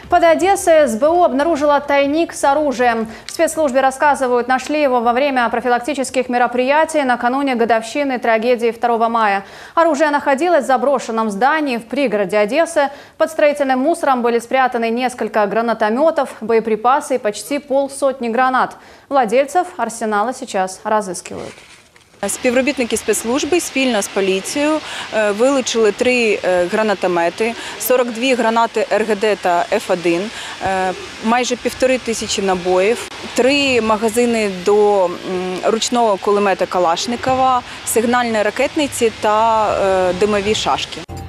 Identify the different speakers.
Speaker 1: Под Одессой СБУ обнаружила тайник с оружием. В спецслужбе рассказывают, нашли его во время профилактических мероприятий накануне годовщины трагедии 2 мая. Оружие находилось в заброшенном здании в пригороде Одессы. Под строительным мусором были спрятаны несколько гранатометов, боеприпасы и почти полсотни гранат. Владельцев арсенала сейчас разыскивают.
Speaker 2: Співробітники спецслужби спільно з поліцією вилучили 3 гранатомети, 42 гранати РГД та Ф1, майже 1500 набоїв, 3 магазини до ручного кулемета Калашникова, сигнальні ракетниці та димові шашки.